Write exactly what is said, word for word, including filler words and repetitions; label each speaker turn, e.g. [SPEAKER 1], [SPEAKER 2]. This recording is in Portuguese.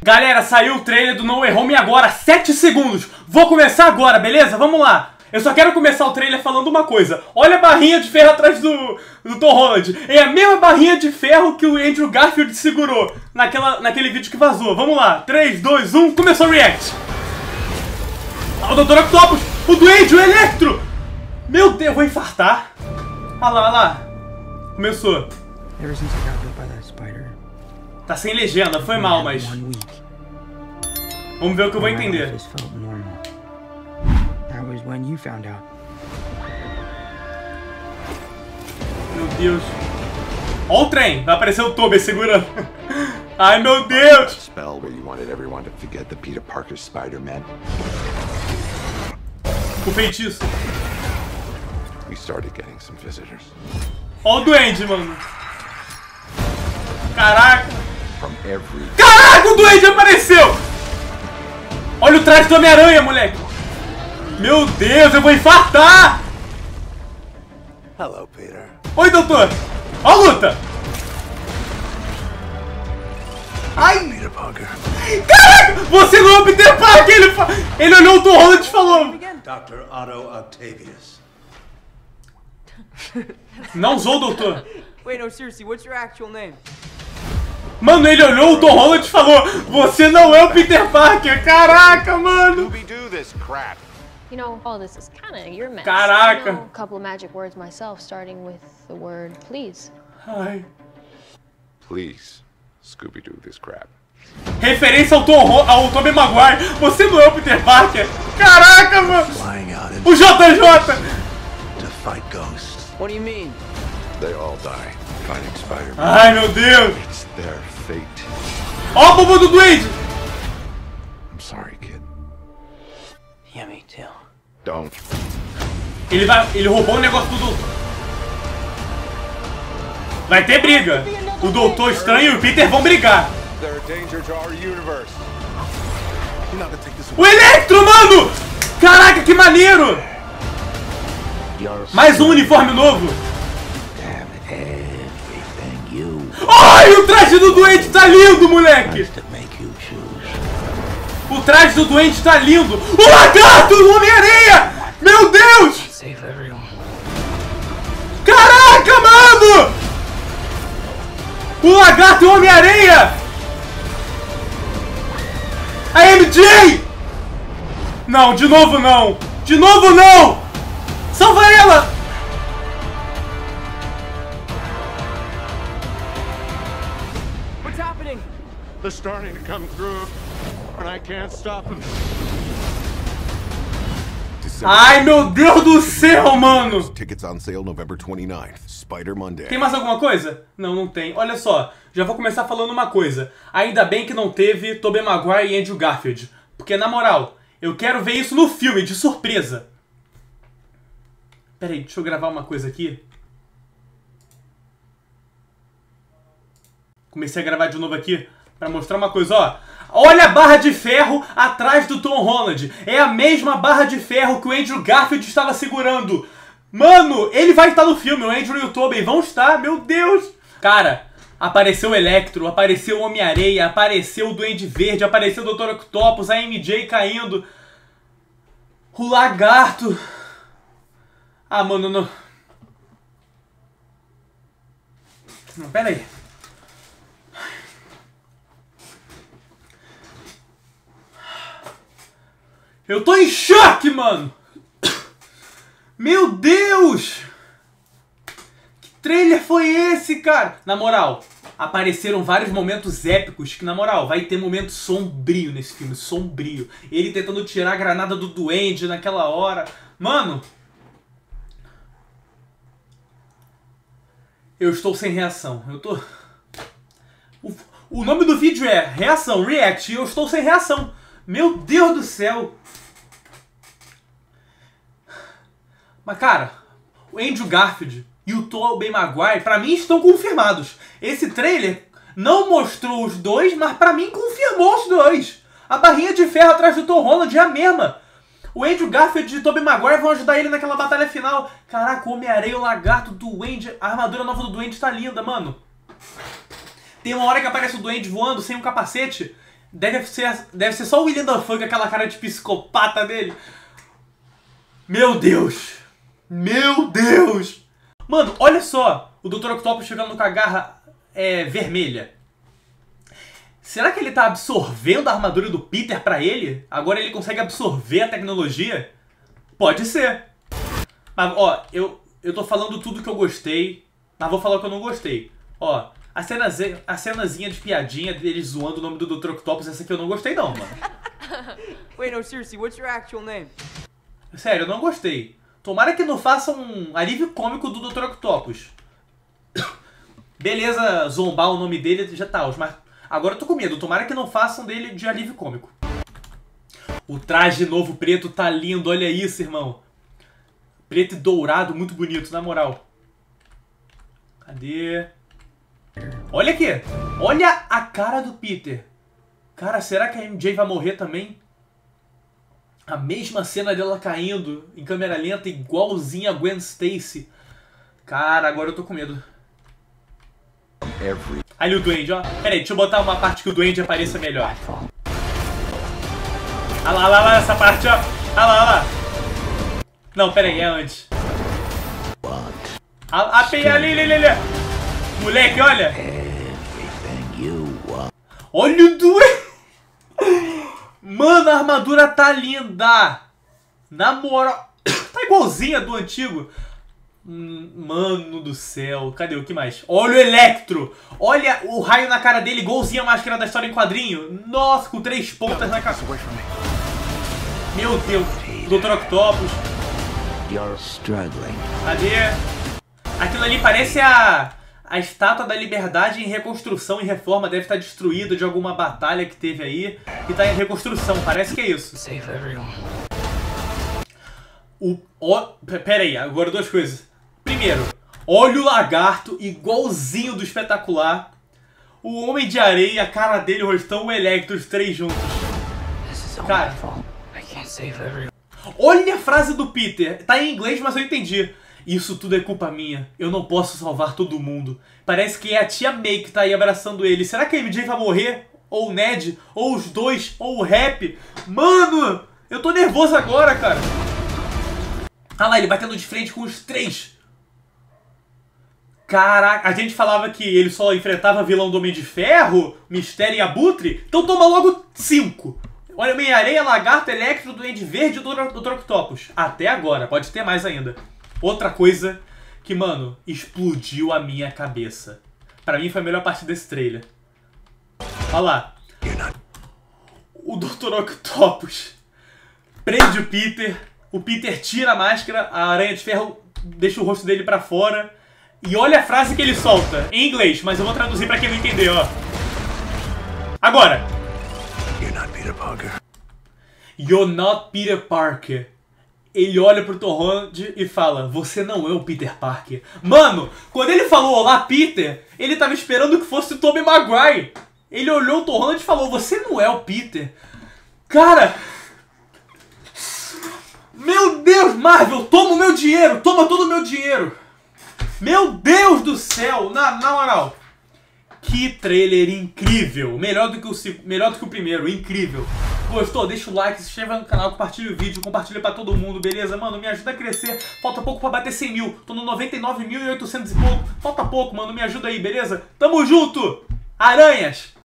[SPEAKER 1] Galera, saiu o trailer do No Way Home agora, sete segundos. Vou começar agora, beleza? Vamos lá. Eu só quero começar o trailer falando uma coisa. Olha a barrinha de ferro atrás do, do Tom Holland. É a mesma barrinha de ferro que o Andrew Garfield segurou naquela, naquele vídeo que vazou. Vamos lá. três, dois, um, começou o react. Ah, o doutor Octopus, o Duende, o Electro. Meu Deus, eu vou infartar. Olha lá, olha lá. Começou. Tá sem legenda, foi mal, mas... Vamos ver o que eu vou entender. Meu Deus. Ó o trem, vai aparecer o Tobey segurando. Ai, meu Deus. O feitiço. Ó o Duende, mano. Caraca. Caraca, o Duende apareceu. Olha o traje do Homem-Aranha, moleque. Meu Deus, eu vou infartar.
[SPEAKER 2] Hello, Peter.
[SPEAKER 1] Oi, doutor. Ó a luta. Ai.
[SPEAKER 2] Peter Parker.
[SPEAKER 1] Caraca, você não é o Peter Parker. Ele, fa... ele olhou o Tom Holland e falou.
[SPEAKER 2] doutor Otto Octavius.
[SPEAKER 1] Não usou, doutor.
[SPEAKER 3] Wait, no, seriously, what's your actual name?
[SPEAKER 1] Mano, ele olhou o Tom Holland e falou: você não é o Peter Parker. Caraca, mano.
[SPEAKER 4] You know, all this is kind of your mess.
[SPEAKER 1] Caraca.
[SPEAKER 4] I know a couple of magic words myself, starting with the word please.
[SPEAKER 1] Ai.
[SPEAKER 5] Please, Scooby-Doo this crap.
[SPEAKER 1] Referência ao Tom Ho ao Tobey Maguire. Você não é o Peter Parker. Caraca, mano. O J J.
[SPEAKER 2] To fight ghosts.
[SPEAKER 3] What do you mean?
[SPEAKER 5] They all die fighting Spider-Man.
[SPEAKER 1] Ai, meu Deus.
[SPEAKER 5] It's their fate.
[SPEAKER 1] Ó o bobo do Duende.
[SPEAKER 5] I'm sorry, kid.
[SPEAKER 3] Yeah, me too.
[SPEAKER 5] Don't.
[SPEAKER 1] Ele vai, ele roubou o negócio do doutor. Vai ter briga. O Doutor Estranho e o Peter vão brigar.
[SPEAKER 5] They're a danger to our universe.
[SPEAKER 2] You're not gonna take this
[SPEAKER 1] O Electro, mano! Caraca, que maneiro! Mais um uniforme novo. Ai, o traje do Duende tá lindo, moleque! O traje do Duende tá lindo! O lagarto do Homem-Aranha! Meu Deus! Caraca, mano! O lagarto e o Homem-Aranha! A M J! Não, de novo não! De novo não! Salva ela!
[SPEAKER 3] What's happening?
[SPEAKER 5] They're starting to come through, and I can't stop them.
[SPEAKER 1] Ai, meu Deus do céu, mano!
[SPEAKER 6] Tickets on sale November twenty-ninth. Spider Monday.
[SPEAKER 1] Tem mais alguma coisa? Não, não tem. Olha só, já vou começar falando uma coisa. Ainda bem que não teve Tobey Maguire e Andrew Garfield. Porque, na moral, eu quero ver isso no filme, de surpresa. Pera aí, deixa eu gravar uma coisa aqui. Comecei a gravar de novo aqui pra mostrar uma coisa, ó. Olha a barra de ferro atrás do Tom Holland. É a mesma barra de ferro que o Andrew Garfield estava segurando. Mano, ele vai estar no filme. O Andrew e o Tobey vão estar. Meu Deus. Cara, apareceu o Electro, apareceu o Homem-Areia, apareceu o Duende Verde, apareceu o doutor Octopus, a M J caindo. O Lagarto. Ah, mano, não... Não, pera aí. Eu tô em choque, mano! Meu Deus! Que trailer foi esse, cara? Na moral, apareceram vários momentos épicos que, na moral, vai ter momento sombrio nesse filme. Sombrio. Ele tentando tirar a granada do Duende naquela hora. Mano... Eu estou sem reação. Eu tô... O, o nome do vídeo é Reação, React, e eu estou sem reação. Meu Deus do céu! Mas, cara, o Andrew Garfield e o Tobey Maguire, pra mim, estão confirmados. Esse trailer não mostrou os dois, mas pra mim confirmou os dois. A barrinha de ferro atrás do Tom Holland é a mesma. O Andrew Garfield e o Tobey Maguire vão ajudar ele naquela batalha final. Caraca, o Homem-Aranha, o Lagarto, o Duende... A armadura nova do Duende tá linda, mano. Tem uma hora que aparece o Duende voando sem um capacete. Deve ser, deve ser só o William Dafoe com aquela cara de psicopata dele. Meu Deus. Meu Deus. Mano, olha só. O doutor Octopus chegando com a garra é, vermelha. Será que ele tá absorvendo a armadura do Peter pra ele? Agora ele consegue absorver a tecnologia? Pode ser. Mas, ó, eu, eu tô falando tudo que eu gostei, mas vou falar o que eu não gostei. Ó, a, cenazinha, a cenazinha de piadinha deles zoando o nome do doutor Octopus, essa aqui eu não gostei não, mano.
[SPEAKER 3] Wait, no, seriously, what's your actual name?
[SPEAKER 1] Sério, eu não gostei. Tomara que não façam um alívio cômico do doutor Octopus. Beleza, zombar o nome dele já tá, mas agora eu tô com medo. Tomara que não façam dele de alívio cômico. O traje novo preto tá lindo, olha isso, irmão. Preto e dourado, muito bonito, na moral. Cadê? Olha aqui. Olha a cara do Peter. Cara, será que a M J vai morrer também? A mesma cena dela caindo em câmera lenta, igualzinha a Gwen Stacy. Cara, agora eu tô com medo. Ali o Duende, ó. Pera aí, deixa eu botar uma parte que o Duende apareça melhor. Ah lá, lá, lá, essa parte, ó. Ah lá, ah lá. Não, pera aí, é antes. A, a ali, ali, ali, ali. Moleque, olha. Olha o Duende. Mano, a armadura tá linda. Na moral. Tá igualzinha do antigo. Mano do céu. Cadê o que mais? Olha o Electro. Olha o raio na cara dele, igualzinho a máscara da história em quadrinho. Nossa, com três pontas na cara. Meu Deus. doutor Octopus. Cadê? Aquilo ali parece a... A Estátua da Liberdade em reconstrução e reforma. Deve estar destruída de alguma batalha que teve aí. E tá em reconstrução, parece que é isso. O, o, pera aí, agora duas coisas. Primeiro, olha o lagarto igualzinho do Espetacular. O Homem de Areia, a cara dele, o rostão, o Electro, os três juntos. Cara, olha a frase do Peter. Tá em inglês, mas eu entendi. Isso tudo é culpa minha. Eu não posso salvar todo mundo. Parece que é a tia May que tá aí abraçando ele. Será que a M J vai morrer? Ou o Ned? Ou os dois? Ou o Rap? Mano! Eu tô nervoso agora, cara. Ah lá, ele batendo de frente com os três. Caraca, a gente falava que ele só enfrentava vilão do Homem de Ferro, Mistério e Abutre. Então toma logo cinco. Olha, Homem-Areia, Lagarto, Electro, Duende Verde e o doutor Octopus. Até agora, pode ter mais ainda. Outra coisa que, mano, explodiu a minha cabeça. Pra mim foi a melhor parte desse trailer. Olha lá. O doutor Octopus prende o Peter. O Peter tira a máscara. A Aranha de Ferro deixa o rosto dele pra fora. E olha a frase que ele solta. Em inglês, mas eu vou traduzir pra quem não entender, ó. Agora.
[SPEAKER 2] You're not Peter Parker.
[SPEAKER 1] You're not Peter Parker. Ele olha pro Tom Holland e fala: você não é o Peter Parker. Mano, quando ele falou olá Peter, ele tava esperando que fosse o Tobey Maguire. Ele olhou o Tom Holland e falou: você não é o Peter. Cara, meu Deus, Marvel, toma o meu dinheiro, toma todo o meu dinheiro. Meu Deus do céu, na, na moral. Que trailer incrível. Melhor do que o, melhor do que o primeiro, incrível. Gostou? Deixa o like, se inscreva no canal, compartilha o vídeo, compartilha pra todo mundo, beleza? Mano, me ajuda a crescer. Falta pouco pra bater cem mil. Tô no noventa e nove mil e oitocentos e pouco. Falta pouco, mano, me ajuda aí, beleza? Tamo junto! Aranhas!